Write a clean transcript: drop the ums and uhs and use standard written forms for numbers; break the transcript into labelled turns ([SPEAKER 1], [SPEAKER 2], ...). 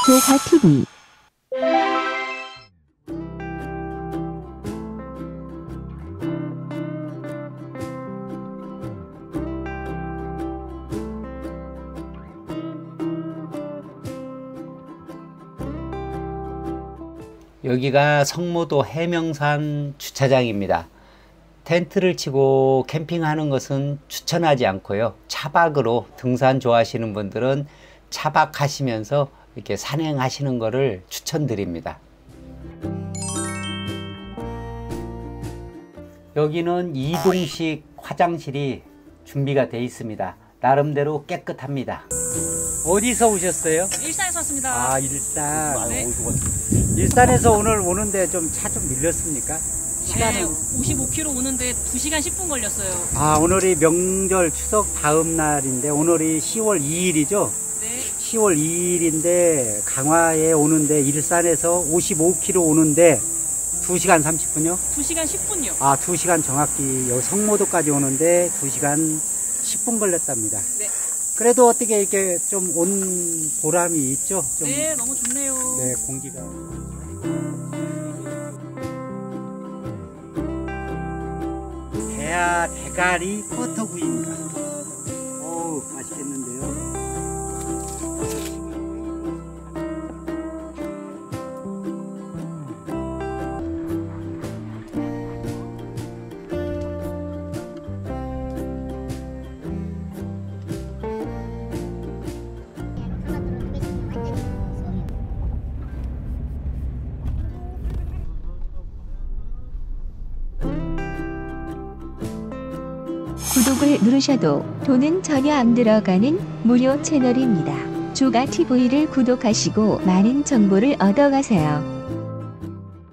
[SPEAKER 1] 조화TV.
[SPEAKER 2] 여기가 성모도 해명산 주차장입니다. 텐트를 치고 캠핑하는 것은 추천하지 않고요. 차박으로 등산 좋아하시는 분들은 차박하시면서 이렇게 산행하시는 것을 추천드립니다. 여기는 이동식 화장실이 준비가 되어 있습니다. 나름대로 깨끗합니다. 어디서 오셨어요?
[SPEAKER 3] 일산에서 왔습니다.
[SPEAKER 2] 아, 일산.
[SPEAKER 3] 네.
[SPEAKER 2] 일산에서 오늘 오는데 좀 차 좀 밀렸습니까?
[SPEAKER 3] 네, 55km 오는데 2시간 10분 걸렸어요.
[SPEAKER 2] 아, 오늘이 명절 추석 다음 날인데 오늘이 10월 2일이죠?
[SPEAKER 3] 네.
[SPEAKER 2] 10월 2일인데 강화에 오는데 일산에서 55km 오는데 2시간 30분요?
[SPEAKER 3] 2시간 10분요.
[SPEAKER 2] 아, 2시간 정확히 여기 성모도까지 오는데 2시간 10분 걸렸답니다.
[SPEAKER 3] 네.
[SPEAKER 2] 그래도 어떻게 이렇게 좀 온 보람이 있죠? 좀,
[SPEAKER 3] 네, 너무 좋네요.
[SPEAKER 2] 네, 공기가. 대하 대가리 버터구이입니다. 어우, 맛있겠는데요?
[SPEAKER 1] 구독을 누르셔도 돈은 전혀 안 들어가는 무료 채널입니다. 조가TV를 구독하시고 많은 정보를 얻어가세요.